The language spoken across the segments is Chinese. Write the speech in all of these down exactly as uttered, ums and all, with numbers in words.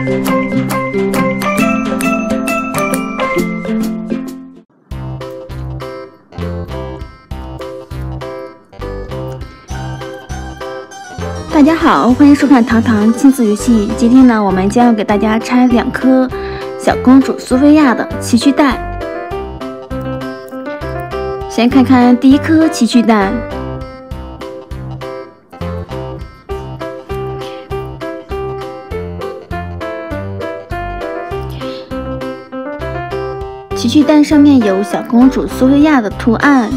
大家好，欢迎收看糖糖亲子游戏。今天呢，我们将要给大家拆两颗小公主苏菲亚的奇趣蛋。先看看第一颗奇趣蛋，奇趣蛋上面有小公主苏菲亚的图案。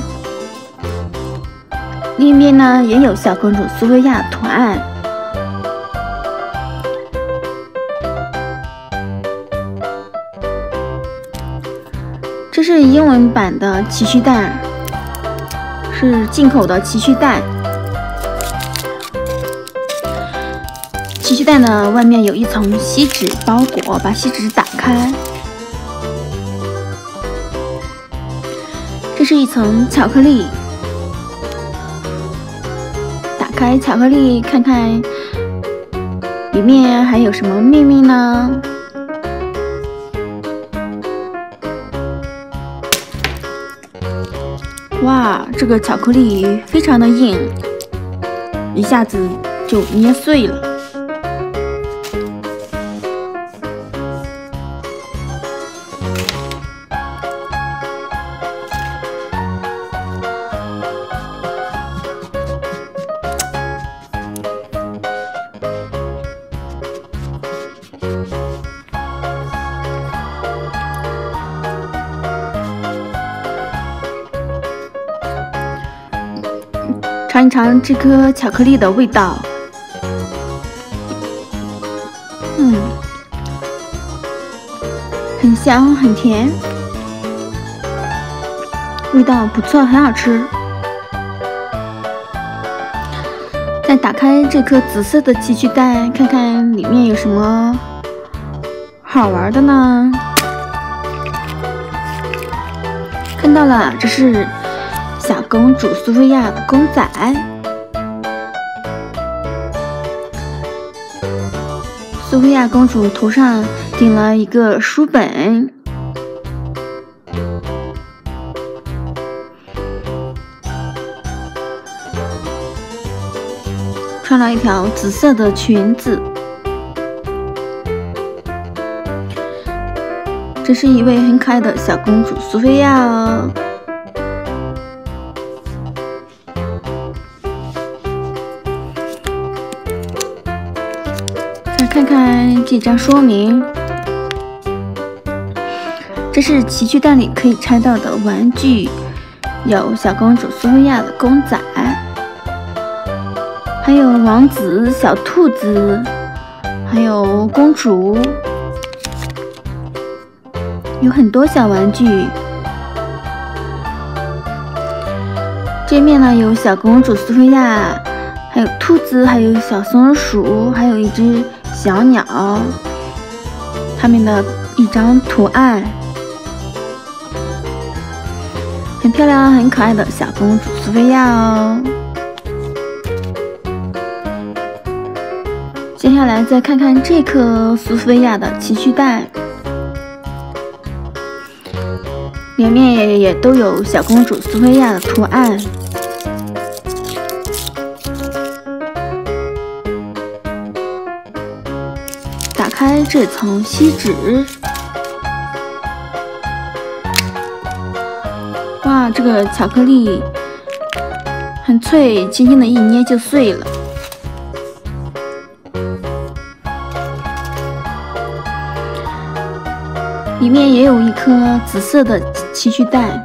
另一面呢，也有小公主苏菲亚图案。这是英文版的奇趣蛋，是进口的奇趣蛋。奇趣蛋的外面有一层锡纸包裹，把锡纸打开，这是一层巧克力。打开巧克力，看看里面还有什么秘密呢？哇，这个巧克力非常的硬，一下子就捏碎了。尝一尝这颗巧克力的味道，嗯，很香很甜，味道不错，很好吃。再打开这颗紫色的奇趣蛋，看看里面有什么好玩的呢？看到了，这是小公主苏菲亚的公仔，苏菲亚公主头上顶了一个书本，穿了一条紫色的裙子。这是一位很可爱的小公主苏菲亚哦。看看这张说明，这是奇趣蛋里可以拆到的玩具，有小公主苏菲亚的公仔，还有王子、小兔子，还有公主，有很多小玩具。这面呢有小公主苏菲亚，还有兔子，还有小松鼠，还有一只小鸟，它们的一张图案，很漂亮很可爱的小公主苏菲亚哦。接下来再看看这颗苏菲亚的奇趣蛋，里面也也都有小公主苏菲亚的图案。打开这层锡纸，哇，这个巧克力很脆，轻轻的一捏就碎了。里面也有一颗紫色的奇趣蛋。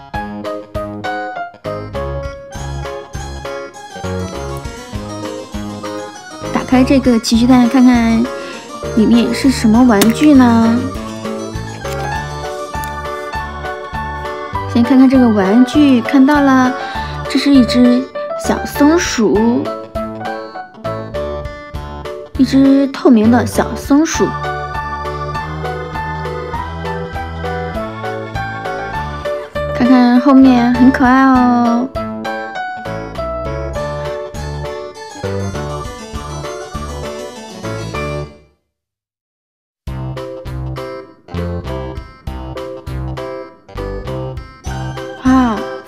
打开这个奇趣蛋，看看里面是什么玩具呢？先看看这个玩具，看到了，这是一只小松鼠，一只透明的小松鼠。看看后面，很可爱哦。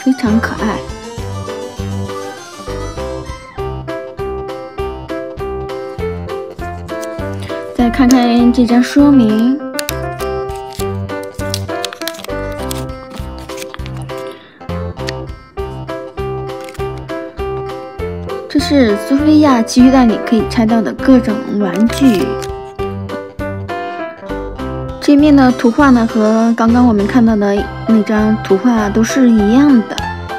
非常可爱。再看看这张说明，这是苏菲亚奇趣蛋里可以拆到的各种玩具。这面的图画呢，和刚刚我们看到的那张图画都是一样的。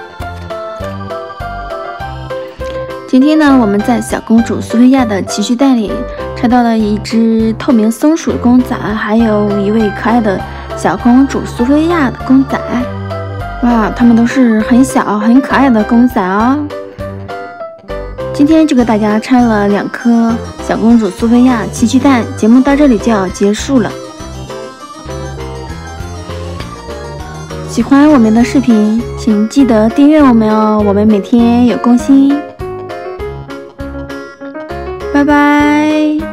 今天呢，我们在小公主苏菲亚的奇趣蛋里拆到了一只透明松鼠公仔，还有一位可爱的小公主苏菲亚的公仔。哇，它们都是很小很可爱的公仔哦。今天就给大家拆了两颗小公主苏菲亚奇趣蛋，节目到这里就要结束了。喜欢我们的视频，请记得订阅我们哦，我们每天有更新。拜拜。